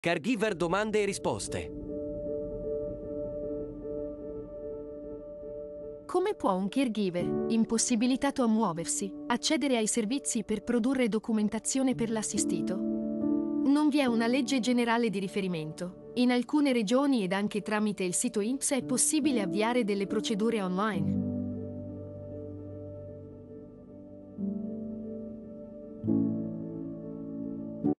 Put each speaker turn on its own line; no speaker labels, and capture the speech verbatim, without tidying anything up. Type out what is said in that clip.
Caregiver domande e risposte.
Come può un caregiver, impossibilitato a muoversi, accedere ai servizi per produrre documentazione per l'assistito? Non vi è una legge generale di riferimento. In alcune regioni ed anche tramite il sito I N P S è possibile avviare delle procedure online.